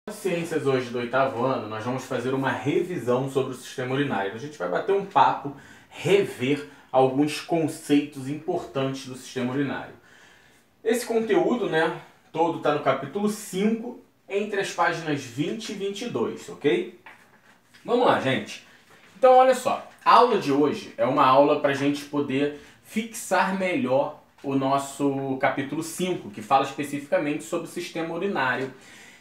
Ciências hoje do 8º ano, nós vamos fazer uma revisão sobre o sistema urinário. A gente vai bater um papo, rever alguns conceitos importantes do sistema urinário. Esse conteúdo, todo está no capítulo 5, entre as páginas 20 e 22, ok? Vamos lá, gente. Então, olha só. A aula de hoje é uma aula para a gente poder fixar melhor o nosso capítulo 5, que fala especificamente sobre o sistema urinário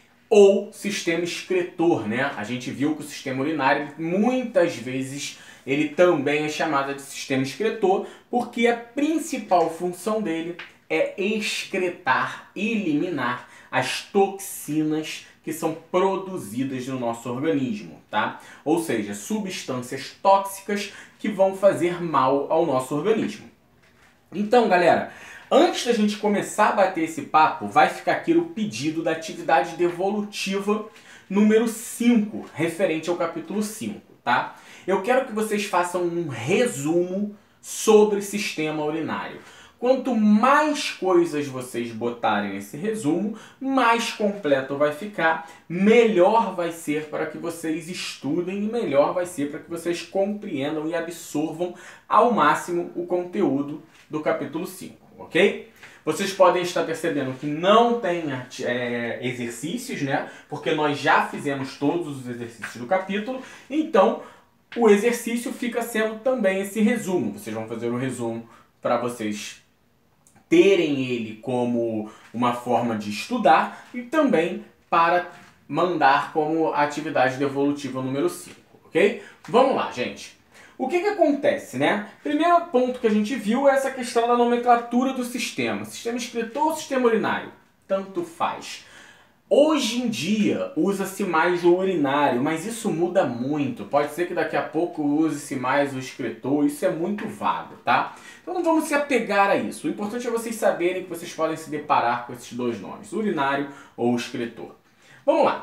ou sistema excretor, A gente viu que o sistema urinário, muitas vezes, ele também é chamado de sistema excretor, porque a principal função dele é excretar, eliminar as toxinas que são produzidas no nosso organismo, tá? Ou seja, substâncias tóxicas que vão fazer mal ao nosso organismo. Então, galera, antes da gente começar a bater esse papo, vai ficar aqui o pedido da atividade devolutiva número 5, referente ao capítulo 5, tá? Eu quero que vocês façam um resumo sobre sistema urinário. Quanto mais coisas vocês botarem nesse resumo, mais completo vai ficar, melhor vai ser para que vocês estudem e melhor vai ser para que vocês compreendam e absorvam ao máximo o conteúdo do capítulo 5, ok? Vocês podem estar percebendo que não tem exercícios, Porque nós já fizemos todos os exercícios do capítulo, então o exercício fica sendo também esse resumo. Vocês vão fazer um resumo para vocês terem ele como uma forma de estudar e também para mandar como atividade devolutiva número 5, ok? Vamos lá, gente. O que acontece, Primeiro ponto que a gente viu é essa questão da nomenclatura do sistema. Sistema excretor ou sistema urinário? Tanto faz. Hoje em dia usa-se mais o urinário, mas isso muda muito. Pode ser que daqui a pouco use-se mais o excretor, isso é muito vago, tá? Então não vamos se apegar a isso. O importante é vocês saberem que vocês podem se deparar com esses dois nomes, urinário ou excretor. Vamos lá.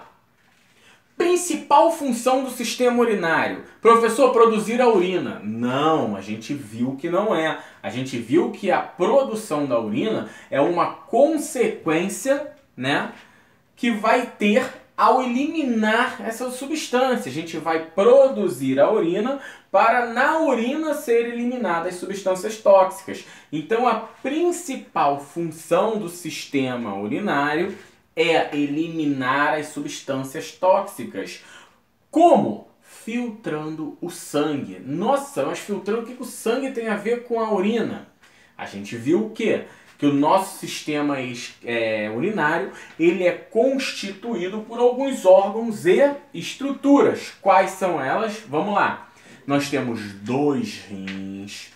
Principal função do sistema urinário. Professor, produzir a urina. Não, a gente viu que não é. A gente viu que a produção da urina é uma consequência, que vai ter ao eliminar essa substância. A gente vai produzir a urina para na urina ser eliminadas as substâncias tóxicas. Então a principal função do sistema urinário é eliminar as substâncias tóxicas. Como? Filtrando o sangue. Nossa, mas filtrando o que o sangue tem a ver com a urina? A gente viu o quê? Que o nosso sistema urinário ele é constituído por alguns órgãos e estruturas. Quais são elas? Vamos lá. Nós temos 2 rins,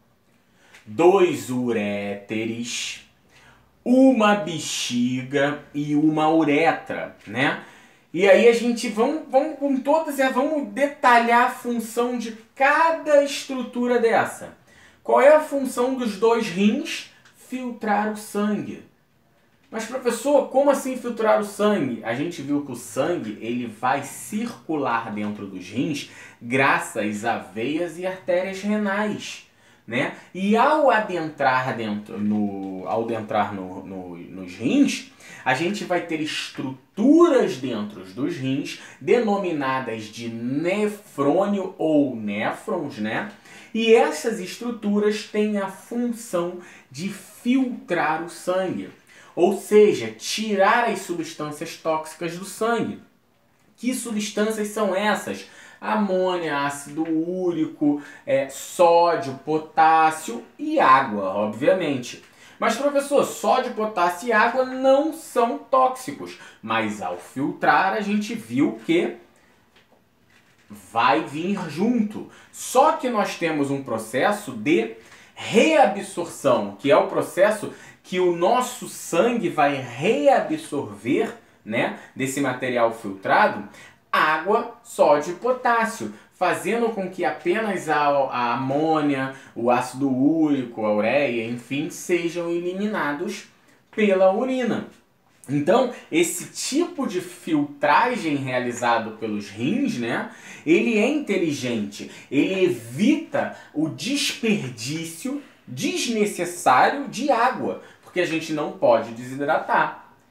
2 uréteres, uma bexiga e uma uretra, E aí a gente vamos com todas e vamos detalhar a função de cada estrutura dessa. Qual é a função dos 2 rins? Filtrar o sangue. Mas professor, como assim filtrar o sangue? A gente viu que o sangue ele vai circular dentro dos rins graças a veias e artérias renais, E ao adentrar nos rins, a gente vai ter estruturas dentro dos rins denominadas de nefrônio ou néfrons, E essas estruturas têm a função de filtrar o sangue, ou seja, tirar as substâncias tóxicas do sangue. Que substâncias são essas? Amônia, ácido úrico, sódio, potássio e água, obviamente. Mas professor, sódio, potássio e água não são tóxicos, mas ao filtrar a gente viu que vai vir junto. Só que nós temos um processo de reabsorção, que é o processo que o nosso sangue vai reabsorver, desse material filtrado, água, sódio e potássio, fazendo com que apenas a amônia, o ácido úrico, a ureia, enfim, sejam eliminados pela urina. Então, esse tipo de filtragem realizado pelos rins, ele é inteligente, ele evita o desperdício desnecessário de água, porque a gente não pode desidratar.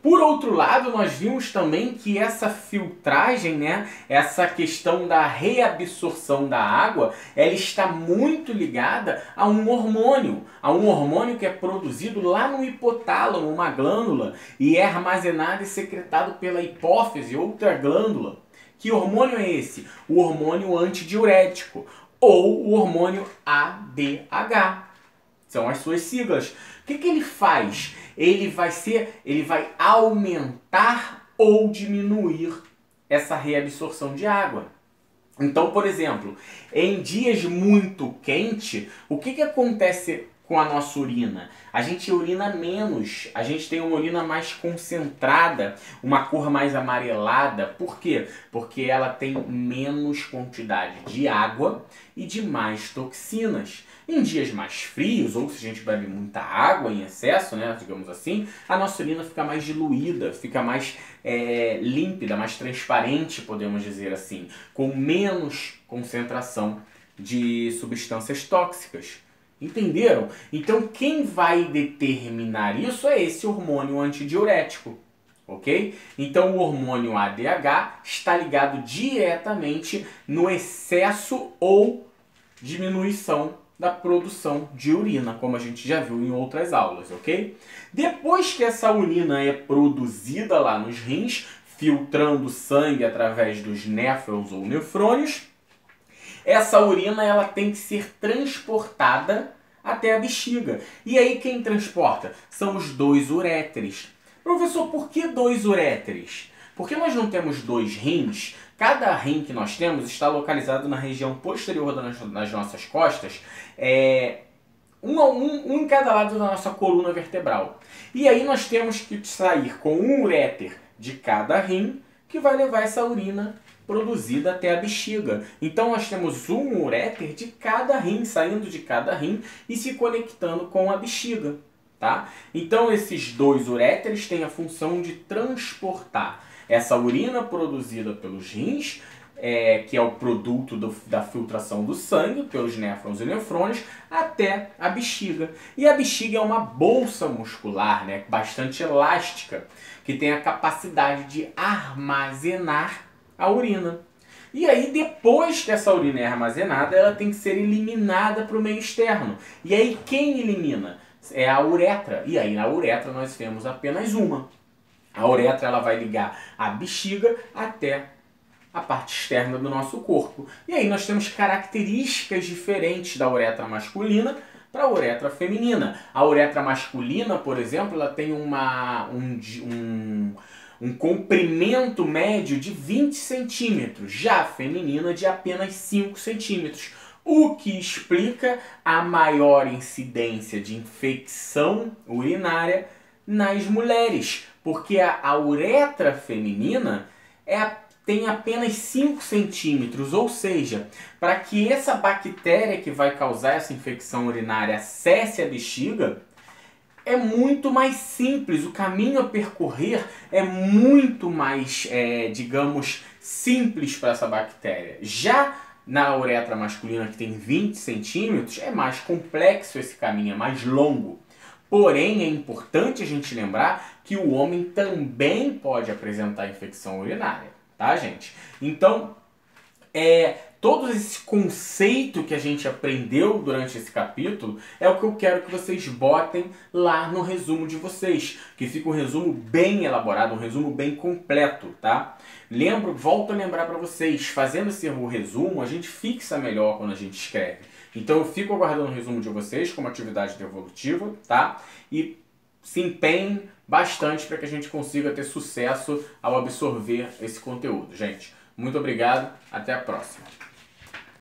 Por outro lado, nós vimos também que essa filtragem, né, essa questão da reabsorção da água, ela está muito ligada a um hormônio que é produzido lá no hipotálamo, uma glândula, e é armazenado e secretado pela hipófise, outra glândula. Que hormônio é esse? O hormônio antidiurético, ou o hormônio ADH. São as suas siglas. O que ele faz? Ele vai aumentar ou diminuir essa reabsorção de água. Então, por exemplo, em dias muito quentes, o que acontece com a nossa urina? A gente urina menos, a gente tem uma urina mais concentrada, uma cor mais amarelada. Por quê? Porque ela tem menos quantidade de água e de mais toxinas. Em dias mais frios, ou se a gente bebe muita água em excesso, né, digamos assim, a nossa urina fica mais diluída, fica mais límpida, mais transparente, podemos dizer assim, com menos concentração de substâncias tóxicas. Entenderam? Então quem vai determinar isso é esse hormônio antidiurético. Ok? Então o hormônio ADH está ligado diretamente no excesso ou diminuição da produção de urina, como a gente já viu em outras aulas, ok? Depois que essa urina é produzida lá nos rins, filtrando sangue através dos néfrons ou nefrônios, essa urina ela tem que ser transportada até a bexiga. E aí quem transporta? São os dois uréteres. Professor, por que dois uréteres? Porque nós não temos dois rins. Cada rim que nós temos está localizado na região posterior das nossas costas, um em cada lado da nossa coluna vertebral. E aí nós temos que sair com um uréter de cada rim, que vai levar essa urina produzida até a bexiga. Então nós temos um uréter de cada rim, saindo de cada rim e se conectando com a bexiga. Tá? Então esses dois uréteres têm a função de transportar essa urina produzida pelos rins, que é o produto da filtração do sangue, pelos néfrons e nefrônios, até a bexiga. E a bexiga é uma bolsa muscular, né, bastante elástica, que tem a capacidade de armazenar a urina. E aí, depois que essa urina é armazenada, ela tem que ser eliminada para o meio externo. E aí, quem elimina? É a uretra. E aí, na uretra, nós temos apenas uma. A uretra ela vai ligar a bexiga até a parte externa do nosso corpo. E aí nós temos características diferentes da uretra masculina para a uretra feminina. A uretra masculina, por exemplo, ela tem um comprimento médio de 20 centímetros, já a feminina de apenas 5 centímetros. O que explica a maior incidência de infecção urinária nas mulheres, porque a uretra feminina tem apenas 5 centímetros, ou seja, para que essa bactéria que vai causar essa infecção urinária acesse a bexiga, é muito mais simples, o caminho a percorrer é muito mais, digamos, simples para essa bactéria. Já na uretra masculina, que tem 20 centímetros, é mais complexo esse caminho, é mais longo. Porém, é importante a gente lembrar que o homem também pode apresentar infecção urinária, tá, gente? Então, todo esse conceito que a gente aprendeu durante esse capítulo é o que eu quero que vocês botem lá no resumo de vocês, que fica um resumo bem elaborado, um resumo bem completo, tá? Volto a lembrar para vocês, fazendo esse resumo, a gente fixa melhor quando a gente escreve. Então eu fico aguardando o resumo de vocês como atividade devolutiva, tá? E se empenhem bastante para que a gente consiga ter sucesso ao absorver esse conteúdo, gente. Muito obrigado, até a próxima.